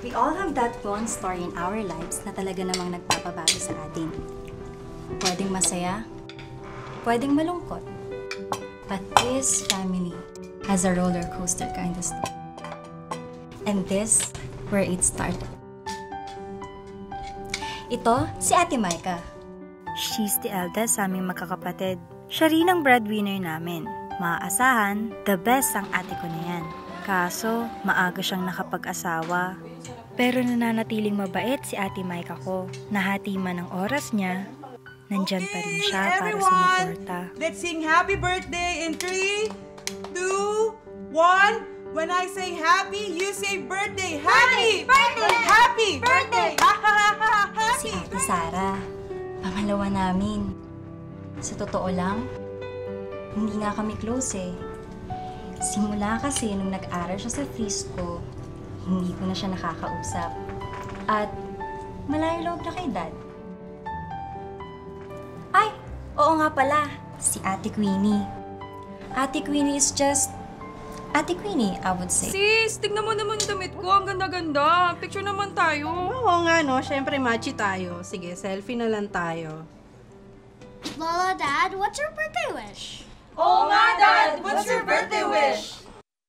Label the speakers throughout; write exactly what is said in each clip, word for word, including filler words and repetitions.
Speaker 1: We all have that one story in our lives na talaga namang nagpapabago sa atin. Pwedeng masaya, pwedeng malungkot. But this family has a roller coaster kind of story. And this, where it started. Ito, si Ate Maika. She's the eldest sa aming magkakapatid. Siya rin ang breadwinner namin. Maaasahan, the best ang ate ko na yan. Kaso, maaga siyang nakapag-asawa. Pero nananatiling mabait si Ate Maika ko. Nahati man ang oras niya, nandyan pa rin siya
Speaker 2: okay,
Speaker 1: para
Speaker 2: everyone,
Speaker 1: sumuporta.
Speaker 2: Let's sing happy birthday in three, two, one. When I say happy, you say birthday. Happy!
Speaker 3: Birthday!
Speaker 2: Happy!
Speaker 3: Birthday!
Speaker 1: Si Ate Sara, pangalawa namin. Sa totoo lang, hindi nga kami close eh. Simula kasi nung nag-aral siya sa Frisco, hindi ko na siya nakakausap. At malayo loob na kay Dad. Ay, oo nga pala, si Ate Queenie. Ate Queenie is just Ate Queenie, I would say.
Speaker 3: Sis, tignan mo naman yung damit ko. Ang ganda-ganda. Picture naman tayo.
Speaker 4: Oo nga, no? Siyempre, matchy tayo. Sige, selfie na lang tayo.
Speaker 5: Lola, Dad, what's your birthday wish?
Speaker 3: Oo nga, Dad. What's your birthday wish?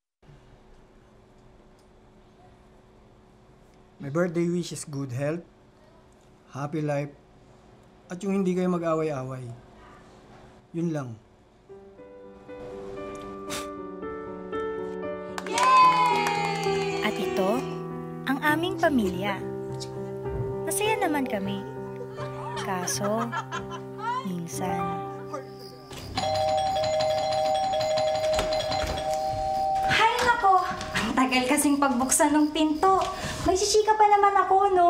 Speaker 6: My birthday wish is good health, happy life, at yung hindi kayo mag-away-away. Yun lang.
Speaker 1: At ito, ang aming pamilya. Masaya naman kami. Kaso, minsan... Hay nako! Ang tagal kasing pagbuksan ng pinto. May sisika pa naman ako, no?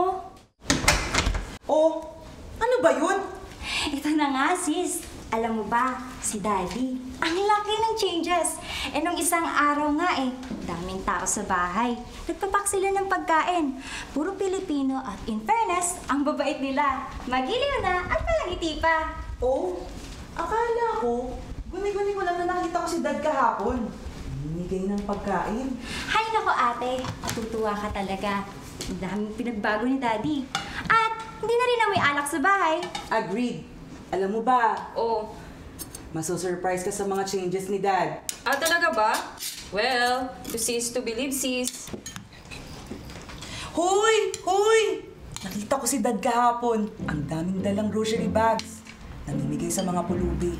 Speaker 2: Oh, ano ba yun?
Speaker 1: Ito na nga, sis. Alam mo ba, si Daddy, ang laki ng changes. Eh, nung isang araw nga eh, daming tao sa bahay. Nagpapak sila ng pagkain. Puro Pilipino at in fairness, ang babait nila. Magiliw na at palangiti pa.
Speaker 2: Oh, akala ko, guni-guni ko lang na nakita ko si Dad kahapon. Hinigay ng pagkain.
Speaker 1: Hay nako ate, matutuwa ka talaga. Ang daming pinagbago ni Daddy. At hindi na rin na may alak sa bahay.
Speaker 2: Agreed. Alam mo ba,
Speaker 3: Oh.
Speaker 2: maso-surprise ka sa mga changes ni Dad.
Speaker 3: Ah, talaga ba? Well, to see is to believe, sis.
Speaker 2: Hoy! Hoy! Nakita ko si Dad kahapon. Ang daming dalang grocery bags. Namimigay sa mga pulubi.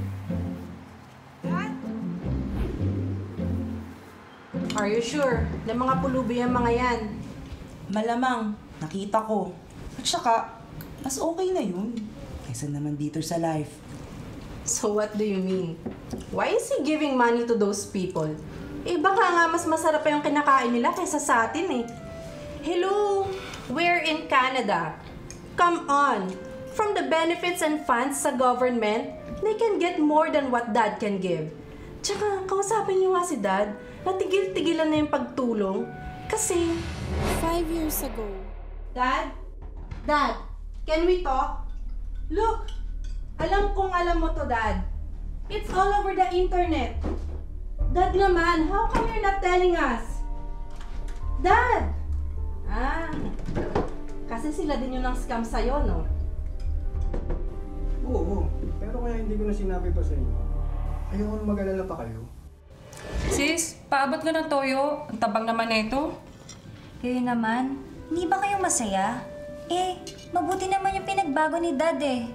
Speaker 4: Are you sure? Na mga pulubi ang mga yan.
Speaker 2: Malamang, nakita ko. At saka, mas okay na yun. Kaysa naman dito sa life.
Speaker 4: So what do you mean? Why is he giving money to those people? Eh baka nga mas masarap pa yung kinakain nila kaysa sa atin eh. Hello! We're in Canada. Come on! From the benefits and funds sa government, they can get more than what Dad can give. Tsaka, kausapin niyo nga si Dad, natigil-tigilan na yung pagtulong. Kasi...
Speaker 7: Five years ago.
Speaker 4: Dad? Dad, can we talk? Look! Alam kong alam mo to, Dad. It's all over the internet. Dad naman, how come you're not telling us? Dad! Ah, kasi sila din yung nang scam sa'yo, no?
Speaker 6: Oo, oo. Pero kaya hindi ko na sinabi pa sa inyo. Ayoko na mag-alala pa kayo.
Speaker 3: Sis, paabot ka ng toyo. Ang tabang naman na ito.
Speaker 1: Kayo naman, hindi ba kayo masaya? Eh, mabuti naman yung pinagbago ni Dad eh.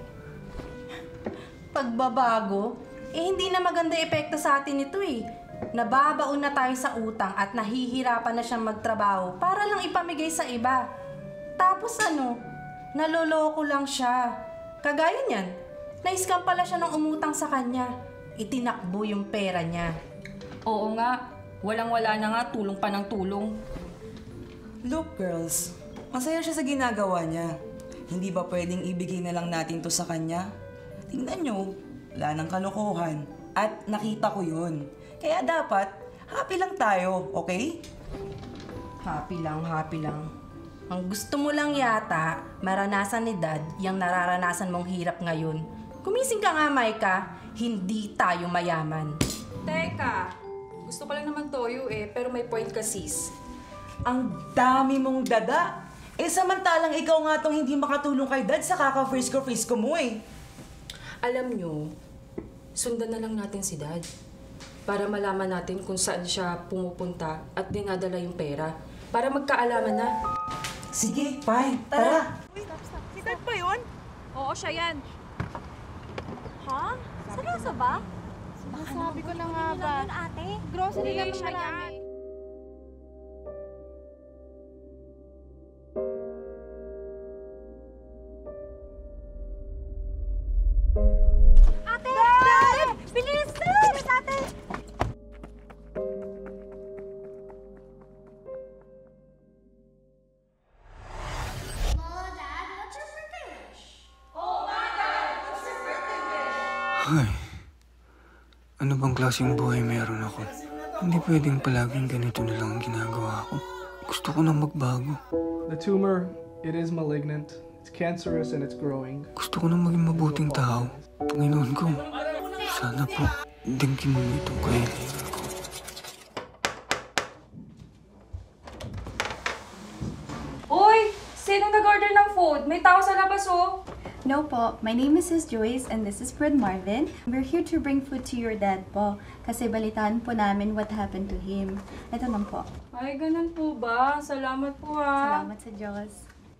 Speaker 4: Pagbabago? Eh, hindi na maganda epekto sa atin ito eh. Nababaon na tayo sa utang at nahihirapan na siyang magtrabaho para lang ipamigay sa iba. Tapos ano, naloloko lang siya. Kagaya niyan, na-scam pala siya ng umutang sa kanya. Itinakbo yung pera niya.
Speaker 3: Oo nga. Walang-wala na nga. Tulong pa ng tulong.
Speaker 2: Look, girls. Masaya siya sa ginagawa niya. Hindi ba pwedeng ibigay na lang natin to sa kanya? Tingnan nyo, wala nang kalokohan. At nakita ko yun. Kaya dapat, happy lang tayo, okay?
Speaker 4: Happy lang, happy lang. Ang gusto mo lang yata, maranasan ni Dad yung nararanasan mong hirap ngayon. Kumising ka nga, Maika. Hindi tayo mayaman.
Speaker 3: Teka, gusto ko lang naman toyo eh, pero may point ka, sis.
Speaker 2: Ang dami mong dada. Eh, samantalang ikaw nga tong hindi makatulong kay Dad sa kaka-frisko-frisko mo eh.
Speaker 3: Alam nyo, sundan na lang natin si Dad para malaman natin kung saan siya pumupunta at dinadala yung pera para magkaalaman na.
Speaker 2: Sige, fine. Tara.
Speaker 8: Si Dad ba yun?
Speaker 3: Oo, siya yan.
Speaker 8: Ha? Seryoso ba?
Speaker 7: Sabi ko na nga ba?
Speaker 8: Ate?
Speaker 7: Grocery
Speaker 3: Hindi,
Speaker 7: lang
Speaker 3: siya
Speaker 7: marami.
Speaker 8: Ate! Dad! Bilis! Bilis, ate!
Speaker 5: Lola, Dad, what's your birthday wish?
Speaker 6: Ay, ano bang klaseng buhay meron ako? Hindi pwedeng palaging ganito na lang ang ginagawa ko. Gusto ko nang magbago.
Speaker 9: The tumor, it is malignant. It's cancerous and it's growing.
Speaker 6: Gusto ko nang maging mabuting tao. Panginoon ko, sana po, dingkin mo itong kahilingan ko.
Speaker 3: Uy! Sino nag-order ng food? May tao sa labas, oh!
Speaker 1: No po, my name is Sis Joyce and this is Fred Marvin. We're here to bring food to your dad po kasi balitaan po namin what happened to him. Ito lang po.
Speaker 3: Ay, ganun po ba? Salamat po, ha.
Speaker 1: Salamat sa Diyos.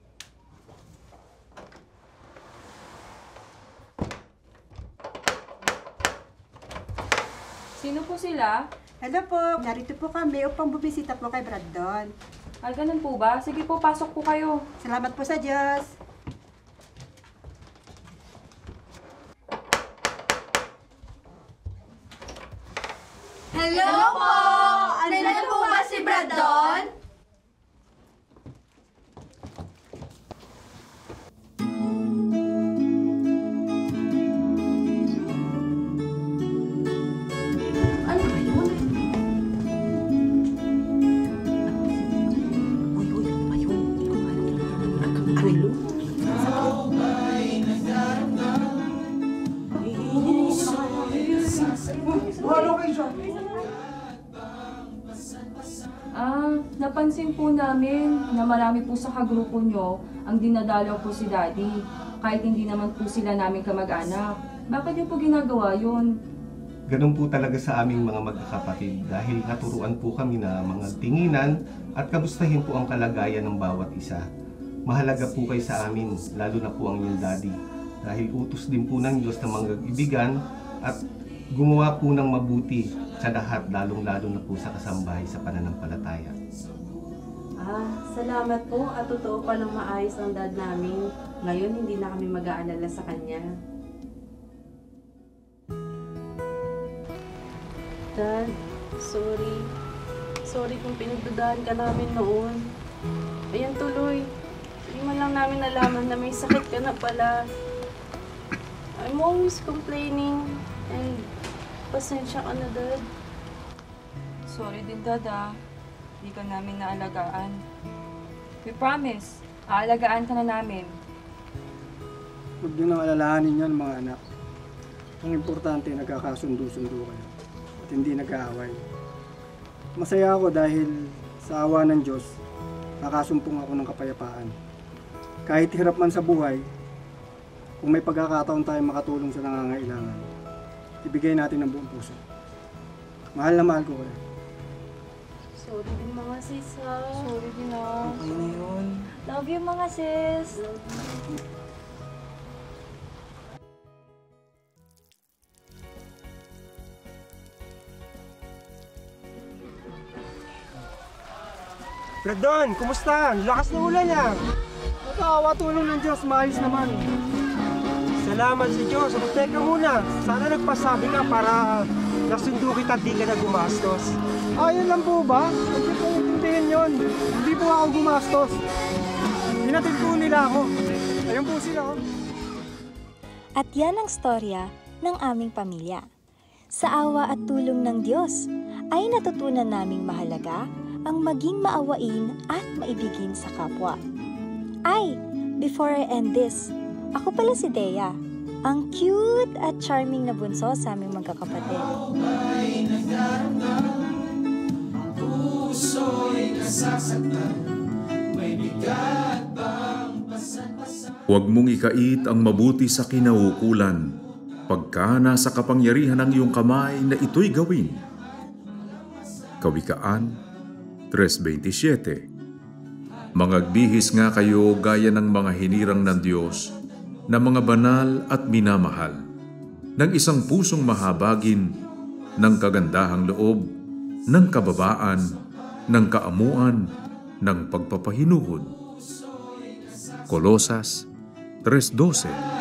Speaker 3: Sino po sila?
Speaker 10: Hello po, narito po kami upang bumisita po kay Brandon.
Speaker 3: Ay, ganun po ba? Sige po, pasok po kayo.
Speaker 10: Salamat po sa Diyos.
Speaker 8: Hello po! Nandito po ba si Brandon?
Speaker 2: Ano ba yun? Uy, uy, ano ba yun? Hindi ko alam. Arelo?
Speaker 6: Wala kayo siya.
Speaker 3: Ah, napansin po namin na marami po sa kagrupo nyo ang dinadalaw po si Daddy. Kahit hindi naman po sila namin kamag-anak. Bakit niyo po ginagawa yun?
Speaker 11: Ganun po talaga sa aming mga magkakapatid dahil naturuan po kami na mga tinginan at kamustahin po ang kalagayan ng bawat isa. Mahalaga po kayo sa amin, lalo na po ang inyong Daddy. Dahil utos din po ng Diyos na mag-ibigan at gumawa po ng mabuti sa lahat, lalong-lalo na po sa kasambahay sa pananampalataya.
Speaker 4: Ah, salamat po at totoo pa ng maayos ang dad namin. Ngayon hindi na kami mag-aalala sa kanya. Dad, sorry. Sorry kung pinagdudahan ka namin noon. Ayan tuloy. Hindi man lang namin nalaman na may sakit ka na pala. I'm always complaining and pasensya ka na, Dad.
Speaker 3: Sorry din, Dad, ah. Hindi ka namin naalagaan. We promise, aalagaan ka na namin.
Speaker 6: Huwag niyo nang alalahanin yan, mga anak. Ang importante, nagkakasundo-sundo kayo at hindi nag-aaway. Masaya ako dahil sa awa ng Diyos, nakasumpong ako ng kapayapaan. Kahit hirap man sa buhay, kung may pagkakataon tayong makatulong sa nangangailangan, ibigay natin ang buong puso. Mahal na mahal ko kayo.
Speaker 4: Sorry din mga sis, ha?
Speaker 3: Sorry din, ah.
Speaker 2: Okay na yun.
Speaker 1: Love you mga sis!
Speaker 6: Brandon, kumusta? Lakas ng ulan yan. Nakakawa tulong ng Diyos, maayos naman. Salamat sa Diyos. Teka muna, sana nagpasabi ka para nasundo kita di ka na gumastos. Ayun lang po ba? Hindi po intindihin yun. Hindi po ako gumastos. Hinatid po nila ako. Ayun po sila. Oh.
Speaker 1: At yan ang storya ng aming pamilya. Sa awa at tulong ng Diyos, ay natutunan naming mahalaga ang maging maawain at maibigin sa kapwa. Ay, before I end this, ako pala si Dea, ang cute at charming na bunso sa aming magkakapatid.
Speaker 12: Puso'y Huwag mong ikait ang mabuti sa kinaukulan, pagka nasa kapangyarihan ng iyong kamay na ito'y gawin. Kawikaan tres twenty-seven. Mangagbihis nga kayo gaya ng mga hinirang ng Diyos, na mga banal at minamahal, ng isang pusong mahabagin, ng kagandahang loob, ng kababaan, ng kaamuan, ng pagpapahinuhod. Kolosas tres twelve.